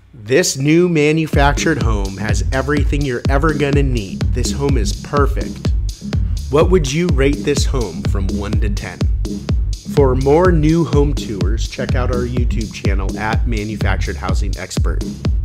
This new manufactured home has everything you're ever gonna need. This home is perfect. What would you rate this home from 1 to 10? For more new home tours, check out our YouTube channel at Manufactured Housing Expert.